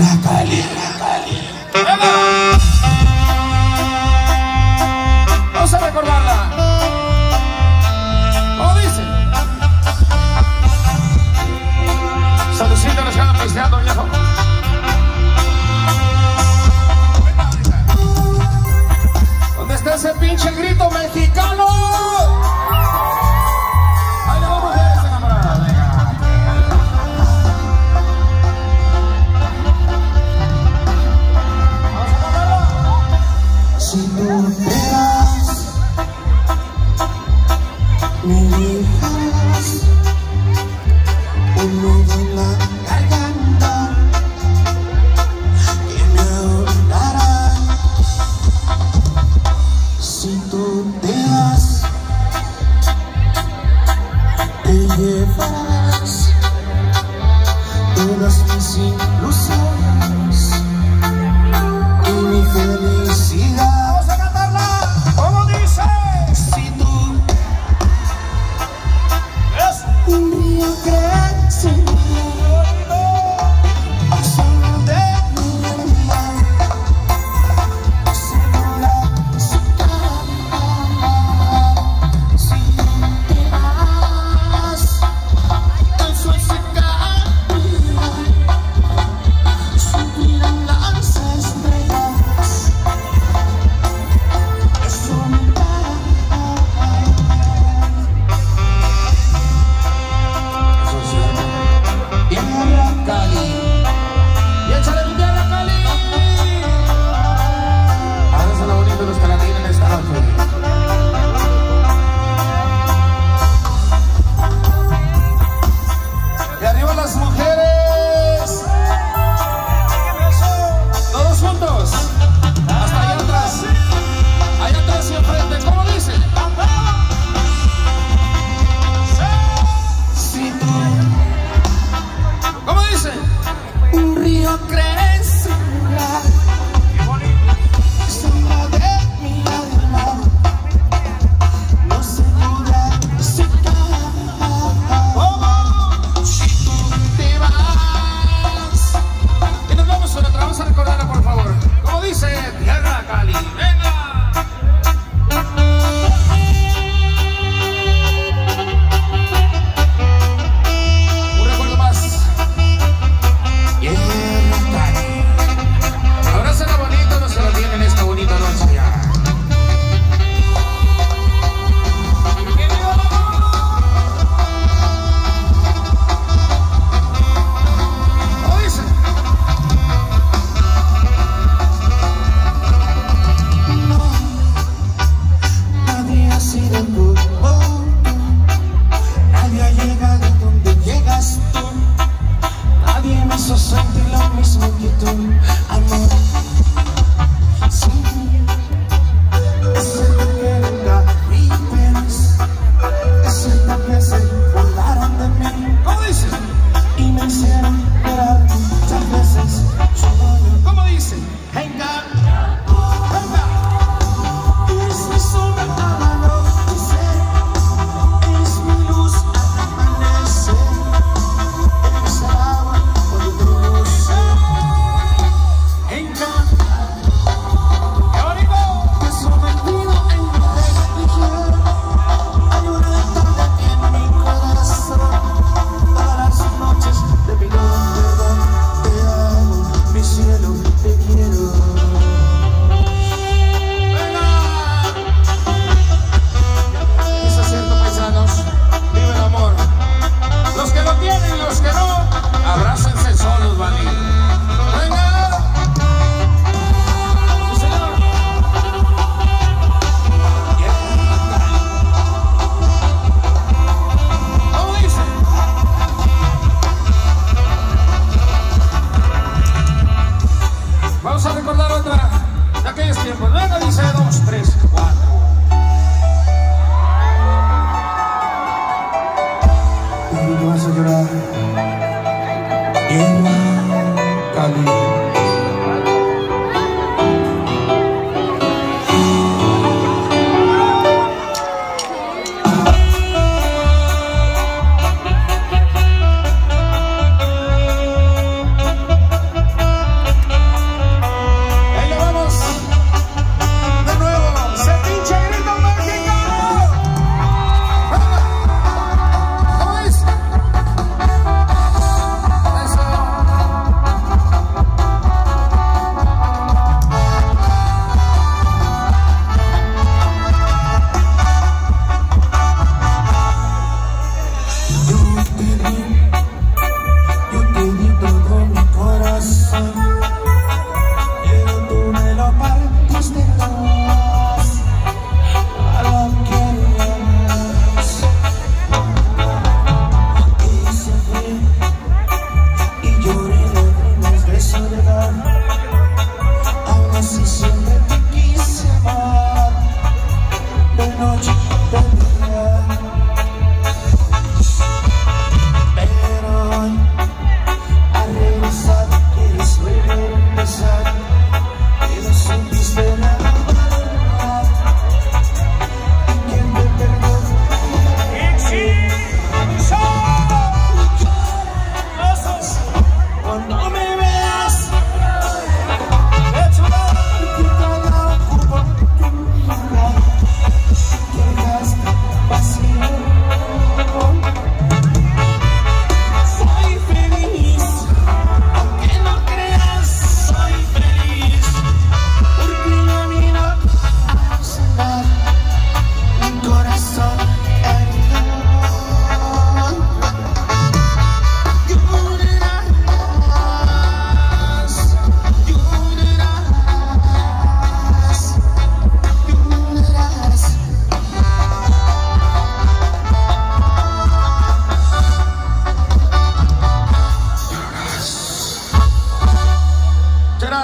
Cali. Vamos a recordarla. ¿Cómo dice? Saludcita, nos quedan pisteando, viejo. ¿Dónde está ese pinche grito mexicano? Ahí le vamos a ver ese camarada, venga. Vamos a cantarla. Si tú te vas, me dejas un nudo en la garganta que me ahorrará. Si tú te vas, te llevarás todas mis ilusiones y mi felicidad. Vamos a cantarla. ¿Cómo dice? Si tú es un río crece al sol de mi alma, se vuela su cara. Si tú te vas, el sol se cae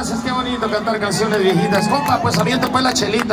gracias, qué bonito cantar canciones viejitas. Compa, pues avienta pues la chelita.